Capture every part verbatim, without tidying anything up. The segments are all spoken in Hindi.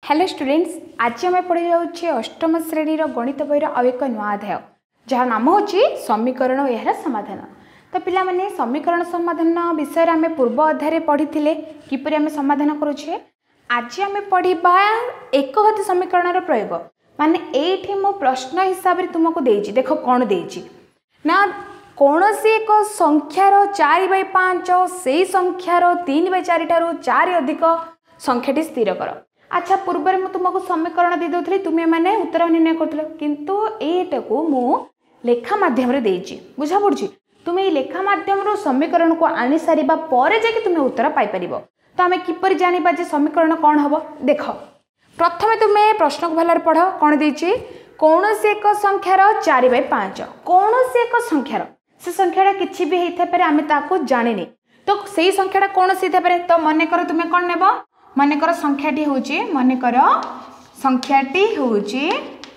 हेलो स्टूडेंट्स, आज आम पढ़ी जाऊे अष्टम श्रेणी गणित बहीर आउ एक नुआ अध्याय जहाँ नाम हूँ समीकरण और यार समाधान। तो पिला माने समीकरण समाधान विषय आम पूर्व अध्याय पढ़ी किपर आम समाधान करुचे। आज आम पढ़ा एकघाती समीकरण प्रयोग माने ये मो प्रश्न हिसाब से तुमको देजी देख कौन देजी ना कौन सी एक संख्यार चार बै पाँच से संख्यार तीन बै चार ठार चार अधिक संख्याटी स्थिर कर। अच्छा पूर्व में तुमको समीकरण दे दूसरी तुम्हें मैंने उत्तर निर्णय कर किंतु एटा को मु लेखा माध्यम रे देछि बुझा पड़छि। तुम्हें लेखा माध्यम रो समीकरण को आनी सारिबा परे जे कि तुम्हें उत्तर पाई परिबो। तो आमे किपर जानिबा जे समीकरण कौन हबो देख। प्रथमे तुम्हें प्रश्न को भलर पढ़ कौन देछि कौन सी एक संख्यार चार बै पाँच कौन सी एक संख्यार से संख्याटा किछि भी हेता पारे आमे ताको जानिनी। तो सेही संख्याटा कौन सी हेता पारे तो मने कर तुम्हें कौन नेबो मनेकर संख्याटी होची मनेकर संख्याटी होची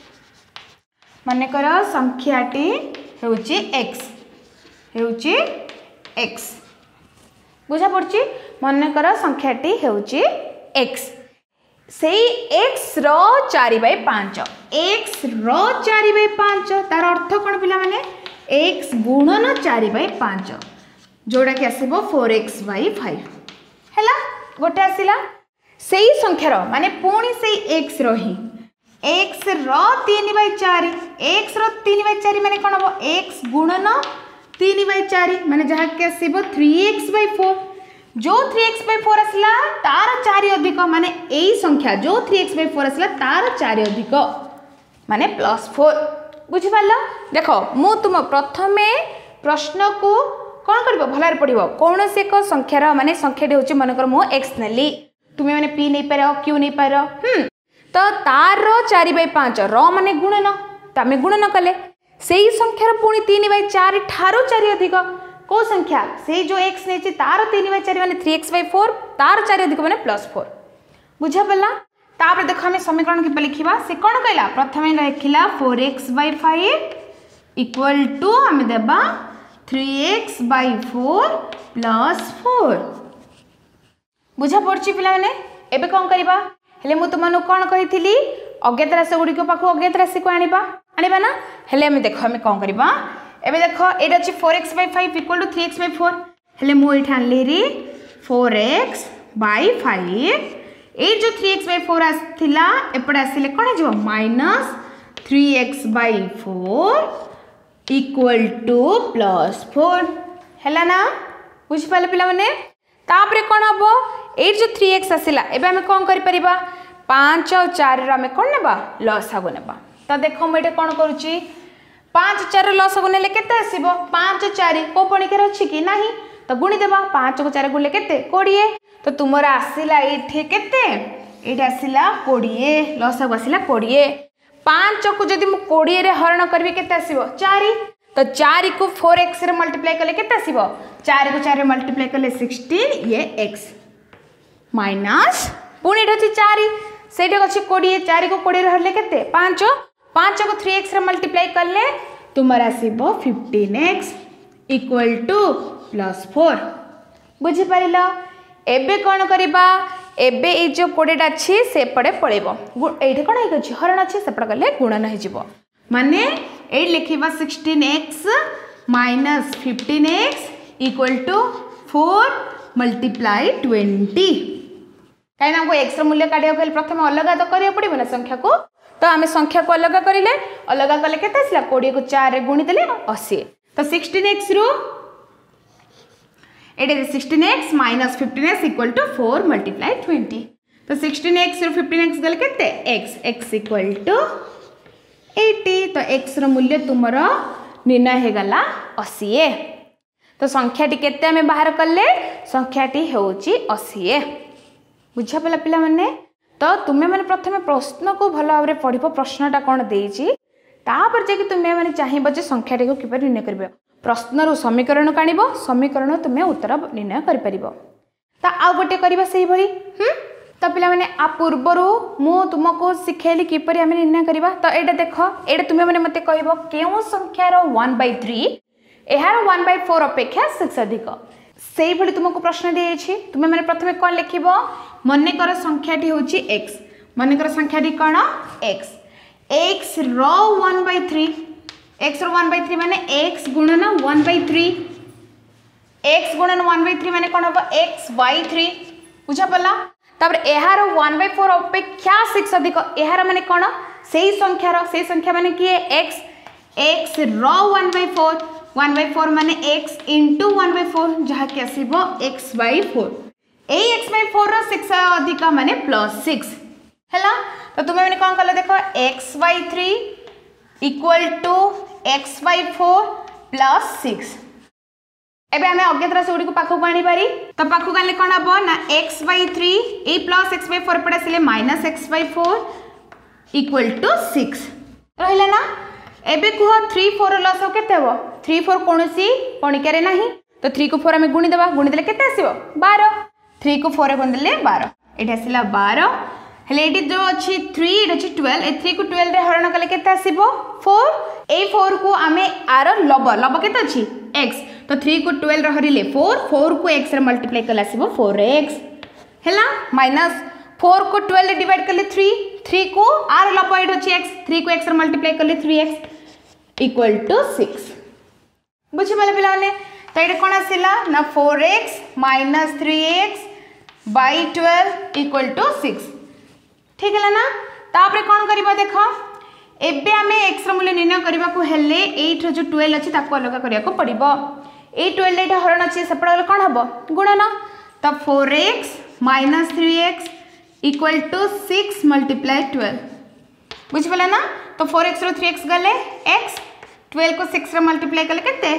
मनेकर संख्याटी होची x होची x बुझा पड़ची। मनेकर संख्याटी होची x से x रो चार बै पाँच x रो चार बै पाँच तार अर्थ कौन पिला माने x गुणन चार बै पाँच जोड़ा कि आसीबो फोर एक्स बाई फाइव हैला गोटे आसिला से ही संख्यार माने पुणी से एक्स रही एक्स रो तीन बै चार एक्स रो तीन बै चार माने कौन हम एक्स गुणन तीन बै चार माने जहाँ के आसीबो थ्री एक्स बै फोर जो थ्री एक्स बै फोर आसला तार चार अधिक माने यही संख्या जो थ्री एक्स बै फोर आसला तार चार अधिक माने प्लस फोर बुझी पाल। देख मु तुम प्रथमे प्रश्न को कौन कर भल पढ़ो कौन से एक संख्यार माने संख्याटी हूँ मनकर मु एक्स नेली तुम्हें मैंने पी नहीं पार क्यू नहीं पार हम्म तो तार चार बै पाँच र माने गुणन तो आम गुणन कले से ही संख्यार पुणी तीन बै चार ठारू चार अधिक कौ संख्या से जो एक्स नहीं तार तीन बै चार माने थ्री एक्स बै फोर तार चार अधिक माने प्लस फोर बुझा पड़ा। तापर देख आम समीकरण के लिखा से कौन कहला प्रथम लिखला four x by five equal to आम देबा three x by four plus four बुझा पड़ी पिला माने एबे कौन करबा हेले मु तुमनु कौन कही अज्ञात राशि गुड़िक पाख अज्ञात राशि को आनिबा आनिबा ना हेले आम देख आम कौन करबा एबे देख एटा अछि four x by five equal to three x by four हेले मु एठा आनली रे फोर एक्स बै फाइव ए जो थ्री एक्स बै फोर आथिला एपडे आसिले कोन जिवो minus three x by four equal to plus four हैला ना बुझ पाले पिला माने। तापरे कौन हम एट जो थ्री एक्स आसला एबे आम कौन कर परिबा पाँच और चार आम कौन नेबा लसागु नेबा। तो देख मुझे कौन करुच्ची पाँच चार लसागु नेले केते आसीबो पाँच चार को पणिकार अछि कि नाही तो गुणी देबा पाँच को चार गुणले केते कोड़िए तो तुमर आसीला एठे केते एठे आसीला कोड़िए लसागु आसीला कोड़िए पाँच को जदि मु कोड़िए रे हरण करबी केते आसीबो चार तो चार को फोर एक्स रे मल्टीप्लाई कले केते आसीबो चार को चार मल्टीप्लाई कले सिक्सटीन ये एक्स माइनस पुणी अच्छी चार से अच्छी कोड़े चार को कोड़े हरले केते पाँच पाँच को थ्री एक्स रे मल्टीप्लाई कले तुमर आसीबो fifteen x equal to plus four बुझी पारिल। एबे कौन करबा एबे ए जो कोड़ेटा अच्छी से पड़े पड़ेबो एठी कोन है अछि हरण अछि से पड़ गले गुणन हो जिवो माने ए लिखिबा sixteen x minus fifteen x equal to four multiply twenty कहीं हमको एक्स मूल्य काढ़ा प्रथम अलग तो करिया पड़ो ना संख्या को तो आम संख्या को अलग करें अलग कले केते आसला कोड़े को चार गुणी देले अस्सी तो सिक्सटीन एक्स रु एटे sixteen x minus fifteen x equal to four multiply twenty तो सिक्सटीन एक्स रु फिफ्टीन एक्स गले केते x x equal to eighty तो एक्स रो मूल्य तुमर निर्णय हो गला अस्सी तो संख्याटी केते आमे बाहर कले संख्याटी होची अस्सी बुझा पला पिला माने। तो तुम्हें मैंने प्रथम प्रश्न को भल भाव में पढ़ प्रश्नटा कौन देती तापर जे तुम्हें मैंने चाहिए जे संख्याटी को किपर निर्णय कर प्रश्न समीकरण को आनिब समीकरण तुम्हें उत्तर निर्णय कर आउ गोटे करवा से भली हम्म तो पिला माने आ पूर्वर मु तुमको शिखेली किपर आम निर्णय करवा। तो ये देख ये तुम्हें मैंने मत कह क्यों संख्यार वन बै थ्री यार वन बै फोर अपेक्षा सिक्स अधिक से भली तुमको प्रश्न दी तुम्हें मैंने प्रथम कौन लिख मन कर संख्याटी हूँ एक्स मनकर संख्याटी कौन एक्स एक्स रो वन बै थ्री एक्स रो वन बै थ्री माने एक्स गुणन वन बै थ्री एक्स गुणन वन बै थ्री माने कौन हम एक्स बै थ्री बुझा पड़ा तापर एहार वन बै फोर अपेक्षा सिक्स अधिक एहार माने कौन से संख्यार से संख्या माने किए एक्स एक्स रो one by four one by four माने x into one by four जहाँकि आसो एक्स बै फोर ए एक्स बै फोर सिक्स अधिक माने प्लस सिक्स है तो तुम्हें मैंने कौन कल देख x by three equal to x by four plus six एबे हमें अज्ञात राशि गुड़ी पाखक आनी पारी तो पाखक आने कौन हम ना एक्स बै थ्री ए प्लस एक्स बै फोर पड़े आसिले minus x by four equal to six रहा ना एबे कह थ्री फोर लस केते हम थ्री फोर कौन कणिकार ना तो थ्री को फोर आम गुणीदेवा गुणीदे के आसो बार थ्री को फोर गुणीदे बार ये आसला बार हेले ये जो अच्छी थ्री ये अच्छी ट्वेल्व ए थ्री को ट्वेल्व रे हरण कले केते आसीबो फोर ए फोर को आमे आर लब लब केते अछि एक्स तो थ्री को ट्वेल्व रे हरिले फोर फोर को एक्स रे मल्टीप्लाई कले आसीबो फोर एक्स हैला माइनस फोर को ट्वेल्व रे डिवाइड कले थ्री थ्री को आर लब एट अछि एक्स थ्री को एक्स रे मल्टीप्लाई कले three x equal to six बुझि पाले पिला माने तो ये कोन आसिला ना four x minus three x by twelve equal to six ठीक है ना तापरे कौन करबा देख एबे आमे एक्स रो मूल्य निर्णय करबा को हेले एट रो जो ट्वेल्व अछि ताको अलग करिया को पड़िबो ए ट्वेल्व एटा हरण अछि सेपडा गले कोन हबो गुणन त four x minus three x equal to six multiply twelve बुझ पला ना तो फोर एक्स रो थ्री एक्स गले x ट्वेल्व को सिक्स रे मल्टीप्लाई कले केते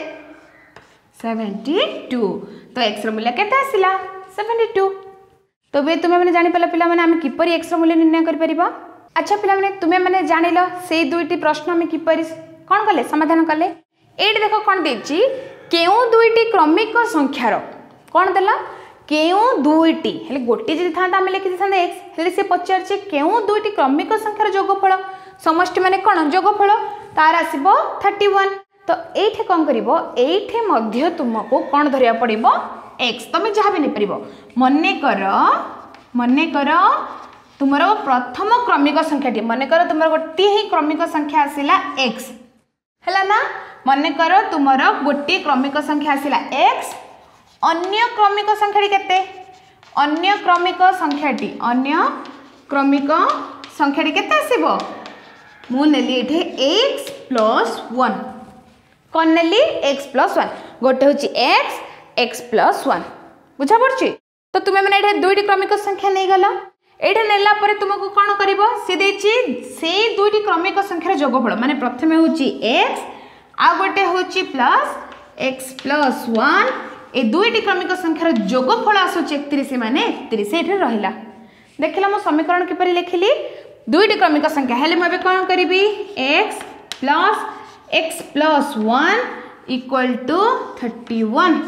सेवेंटी टू तो x रो मूल्य केते आसिला सेवेंटी टू तो बे तुम्हें मैंने जानी पाला पिला माने आमे किपरि एक्स रो मूल्य निर्णय करि परिबा अच्छा पिला माने तुम्हें मैंने जानिलो से दुईटी प्रश्न आमे किपरि कोन कले समाधान कले एठी देखो कोन देछि केउ दुईटी क्रमिक संख्यार कोन देला केउ दुईटी हेले गोटी जदि थांता आमे लिखि थांता x हेले से पचार छि केउ दुईटी क्रमिक संख्यार जोगफल समष्टि माने कोन जोगफल तार आसीबो थर्टी वन तो एठी कोन करिवो एठी मध्य तुमको कोन धरिया पड़िबो x तुम जहाँ भी नहीं पार मने कर मने कर तुमर प्रथम क्रमिक संख्याटी मन कर तुम गोटे ही क्रमिक संख्या आसला x है ना मने कर तुमर गोटे क्रमिक संख्या आसला x अन्य क्रमिक संख्याटी केते अन्य क्रमिक संख्याटी अन्य क्रमिक संख्याटी केते आसीबो मु नेली एठे x प्लस वन कौन नेली x प्लस वन गोटे होची x x प्लस वन बुझा पड़ी तो तुम्हें मैंने ये दुईटी क्रमिक संख्या नहीं गल ये नेला परे तुमको कौन कर सी देछि से दुईटी क्रमिक संख्यार जोगफल माने प्रथमे होची x आ गोटे होची प्लस x प्लस वन ए दुईटी क्रमिक संख्यार जोगफल आसुची एकतीस माने एकतीस एठे रहिला देखिला मो समीकरण किपरि लिखिली दुईटी क्रमिक संख्या हेले म कौन करी x plus x plus one equal to thirty one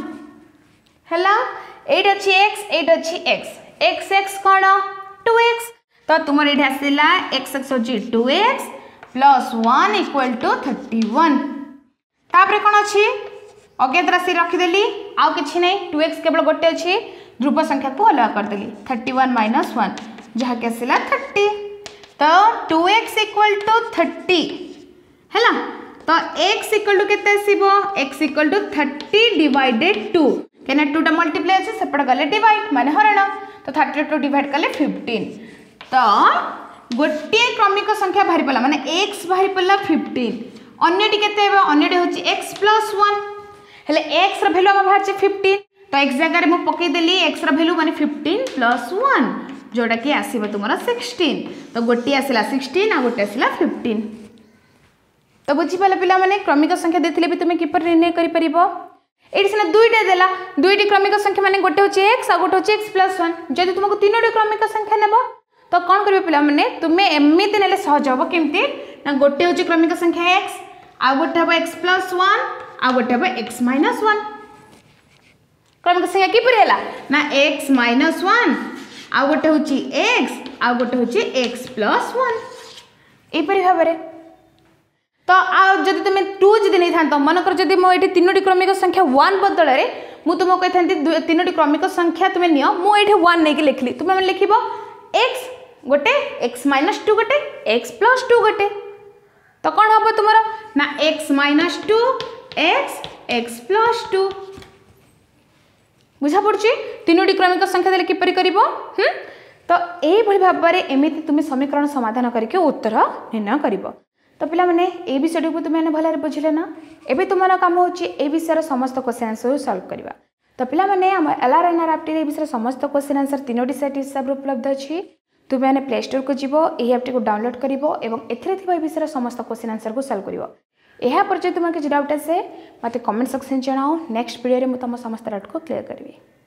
हैला एट अच्छी x एट अच्छी x x x कौन टू एक्स तो तुम ये आसला एक्स एक्स हूँ two x plus one equal to thirty one तापर कौन अच्छी अज्ञात राशि रखीदेली आउ कि नहीं टू एक्स केवल गोटे अच्छी ध्रुव संख्या को अलग करदेली थर्टी वन माइनस वन जहाँकि आसला थर्टी तो two x equal to thirty है तो x इक्वल टू केते आसीबो x equal to thirty divided two कहना टू टा मल्टीप्लाई अच्छे सेपट गले डिवाइड माने हरण तो थर्टी टू डिवाइड कले फिफ्टीन तो गोटे क्रमिक संख्या बाहरी पड़ा माने x बाहरी पड़ा फिफ्टीन अन्यटी केते हेबो अन्यटी होची x प्लस वन हेले x र वैल्यू हम बाहर छै फिफ्टीन तो x जगह रे मु पकई देली x र वैल्यू माने फिफ्टीन प्लस वन जोटा कि आसीबो तुमरा सिक्सटीन तो गोटे आसिला सिक्सटीन आ गोटे आसिला फिफ्टीन तो बुझी पाले पिला माने क्रमिक संख्या देथिले भी तुमे किपर निर्णय करि परिबो एटी सिना दुईटा देला दुईटी क्रमिक संख्या माने गोटे होची x आ गोटे होची x प्लस वन जदि तुमको तीनोटी क्रमिक संख्या नेबो तो कौन करिवे पिला माने तुमे एमिति नेले सहज होबो केमती ना गोटे होची क्रमिक संख्या x आ गोटे हबो x प्लस वन आ गोटे हबो x माइनस वन क्रमिक संख्या कि परि हैला ना x माइनस वन आ गोटे होची x आ गोटे होची x प्लस वन ए परि भाबरे तो आ जदि तुम टू जदि नहीं था मनकर जदि मो ये तीनोटी क्रमिक संख्या वन बदल मुझे तुमको कही था तीनोटी क्रमिक संख्या तुम्हें नियो मुझे वन नहीं लिखली तुम्हें लिख x गोटे एक्स माइनस टू गोटे एक्स प्लस टू गोटे तो कौन हम तुम ना x minus two x x plus two बुझा पड़ी तीनोटी क्रमिक संख्या देले किपरि करिवो हम तो यही भाव में एमती तुम समीकरण समाधान करके उत्तर निर्णय कर तो पिला माने ए विषय को तुम भल बुझे ना एबे तुम काम होची ए विषय समस्त क्वेश्चन आंसर सॉल्व करवा तो पिला माने हम एल आर एन आर ऐप टी विषय समस्त क्वेश्चन आंसर तीनोटी सेट हिसाब से उपलब्ध अच्छी तुम्हें प्ले स्टोर को जीव यही ऐप टी को डाउनलोड कर ए विषय समस्त क्वेश्चन आंसर को सॉल्व कर यह पर तुम किसी डाउट आसे मत कमेंट सेक्शन जनाओ नेक्स्ट वीडियो में तुम समस्त डाउट को क्लियर करी।